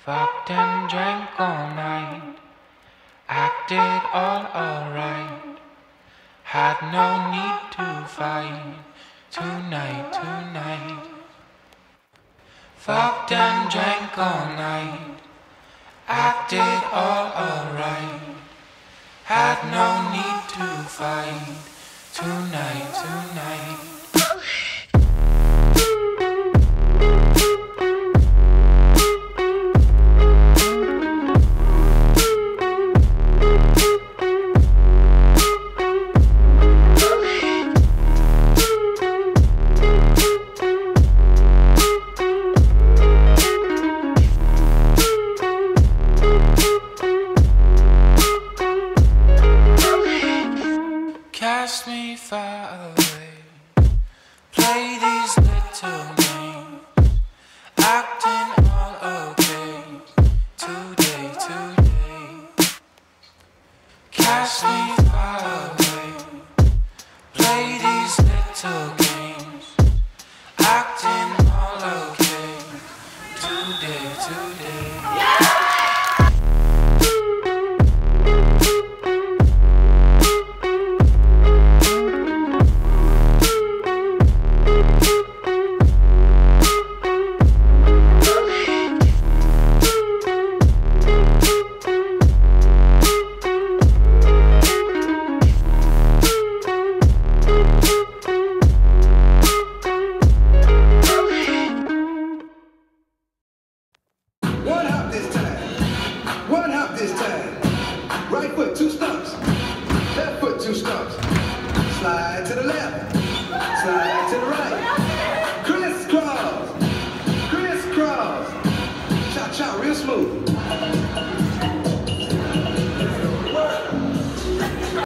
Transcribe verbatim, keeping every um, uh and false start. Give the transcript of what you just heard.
Fucked and drank all night, acted all alright. Had no need to fight tonight, tonight. Fucked and drank all night, acted all alright. Had no need to fight tonight, tonight. Cast me far away, play these little games, acting all okay, today, today. Cast me far away, play these little games, acting all okay, today, today. One hop this time. One hop this time. Right foot, two stumps. Left foot, two stumps. Slide to the left.